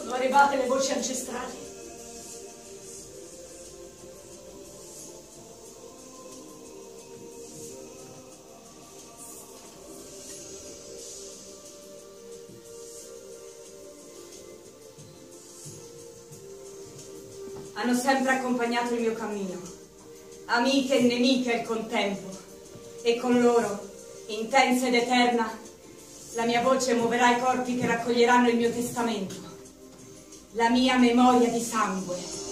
Sono arrivate le voci ancestrali. Hanno sempre accompagnato il mio cammino, amiche e nemiche al contempo, e con loro, intensa ed eterna, la mia voce muoverà i corpi che raccoglieranno il mio testamento, la mia memoria di sangue.